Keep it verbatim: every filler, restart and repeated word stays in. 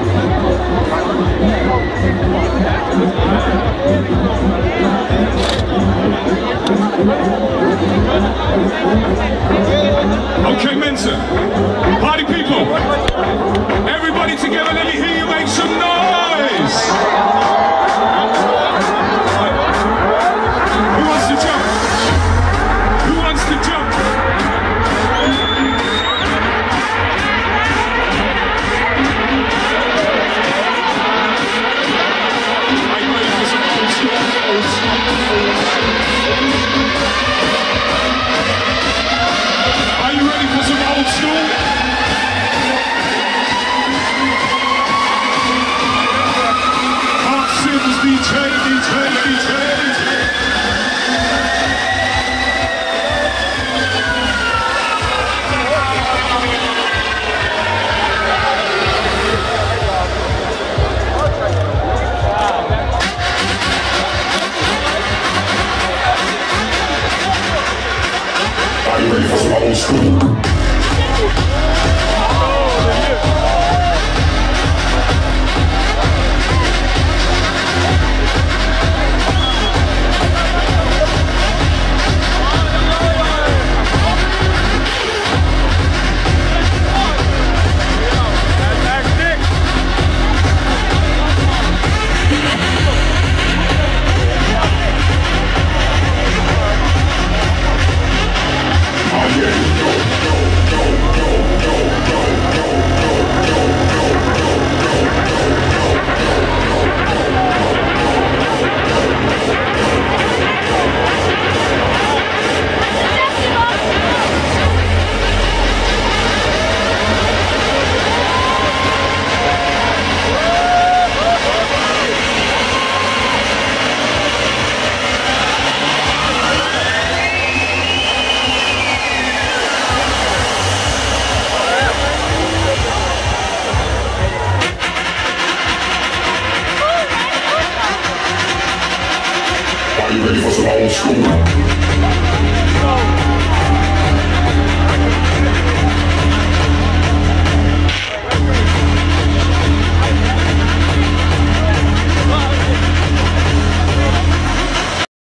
Okay, Mensa. Party people. Everybody together, let me hear you make some noise. Who wants to jump? Who wants to jump? Are you ready for some old school? Old school. Are you ready for some old school? Mark Sims, D J, D J, D J. Are you ready for some old school? Are you ready for some old school?